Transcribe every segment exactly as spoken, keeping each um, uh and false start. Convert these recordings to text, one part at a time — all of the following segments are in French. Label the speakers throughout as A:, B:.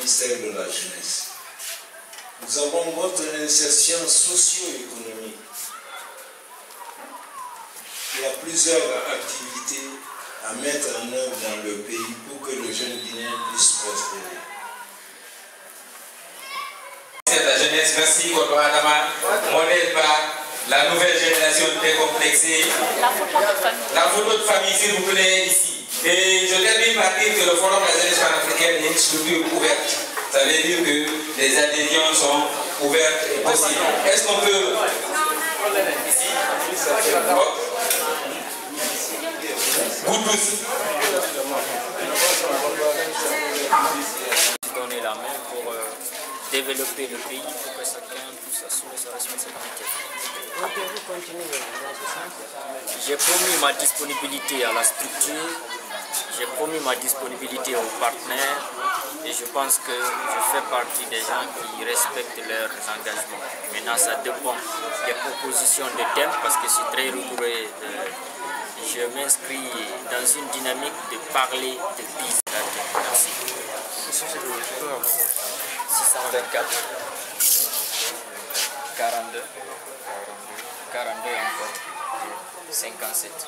A: ministère de la Jeunesse. Nous avons votre insertion socio-économique. Il y a plusieurs activités à mettre en œuvre dans le pays pour que le jeune Guinéen puisse prospérer.
B: C'est la jeunesse, merci Koto Adama, modèle par la nouvelle génération décomplexée.
C: La photo de famille.
B: La photo de famille, s'il vous plaît, ici. Et je termine par dire que le Forum de la jeunesse panafricaine est une structure ouverte. Ça veut dire que les adhésions sont ouvertes et possibles. Est-ce qu'on peut... Ici. Vous tous.
D: Donner la main pour euh, développer le pays, pour que chacun puisse assumer sa responsabilité. J'ai promis ma disponibilité à la structure, j'ai promis ma disponibilité aux partenaires et je pense que je fais partie des gens qui respectent leurs engagements. Maintenant, ça dépend des propositions de thèmes parce que je suis très rigoureux. Je m'inscris dans une dynamique de parler de business. Merci. six cent vingt-quatre, quarante-deux, quarante-deux encore, cinquante-sept.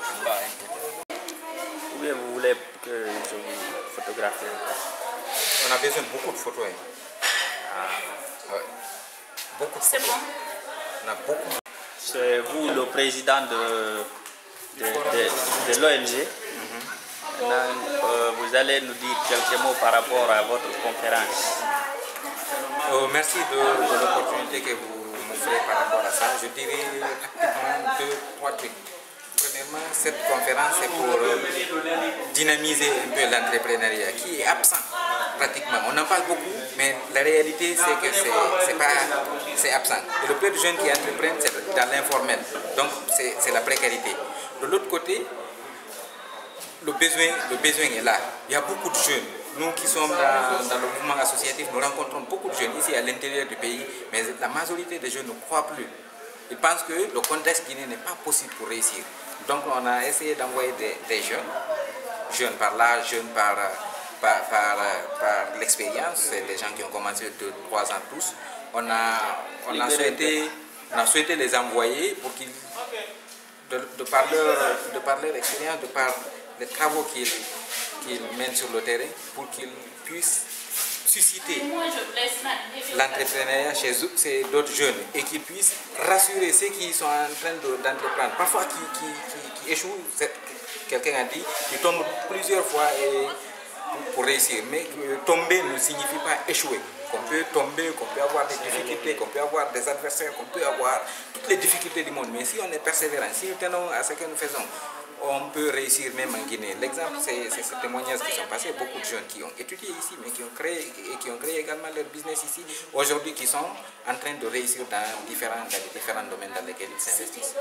E: Ou bien vous voulez que je vous photographie encore?
B: On a besoin de beaucoup de photos. Hein. Ah. Ouais. Beaucoup de
C: C'est
B: photos.
C: bon.
B: On a beaucoup.
E: C'est vous le président de, de, de, de l'O N G. Mm-hmm. euh, vous allez nous dire quelques mots par rapport à votre conférence.
B: Euh, merci de, de l'opportunité que vous m'offrez par rapport à ça. Je dirais rapidement deux, trois trucs. Premièrement, cette conférence est pour dynamiser un peu l'entrepreneuriat qui est absent pratiquement. On en parle beaucoup, mais la réalité c'est que c'est pas c'est absent. Et le peu de jeunes qui entreprennent, c'est dans l'informel. Donc c'est la précarité. De l'autre côté, le besoin, le besoin est là. Il y a beaucoup de jeunes. Nous qui sommes dans, dans le mouvement associatif, nous rencontrons beaucoup de jeunes ici à l'intérieur du pays, mais la majorité des jeunes ne croient plus. Ils pensent que le contexte guinéen n'est pas possible pour réussir. Donc on a essayé d'envoyer des, des jeunes, jeunes par l'âge, jeunes par, par, par, par l'expérience, c'est des gens qui ont commencé de trois ans tous. On a, on a, souhaité, on a souhaité les envoyer pour qu'ils, de, de par leur, de par leur expérience, de par les travaux qu'ils qu'ils mènent sur le terrain, pour qu'ils puissent susciter l'entrepreneuriat chez d'autres jeunes et qu'ils puissent rassurer ceux qui sont en train d'entreprendre. Parfois qui, qui, qui, qui échouent, quelqu'un a dit, qui tombent plusieurs fois et, pour réussir. Mais tomber ne signifie pas échouer. Qu'on peut tomber, qu'on peut avoir des difficultés, qu'on peut avoir des adversaires, qu'on peut avoir toutes les difficultés du monde. Mais si on est persévérant, si nous tenons à ce que nous faisons, on peut réussir même en Guinée. L'exemple, c'est ces témoignages qui sont passés. Beaucoup de jeunes qui ont étudié ici, mais qui ont créé, et qui ont créé également leur business ici, aujourd'hui qui sont en train de réussir dans différents, dans les différents domaines dans lesquels ils s'investissent.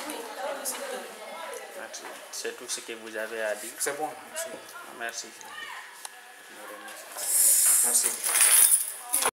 E: C'est tout ce que vous avez à dire.
B: C'est bon, merci.
E: Merci.
B: Merci.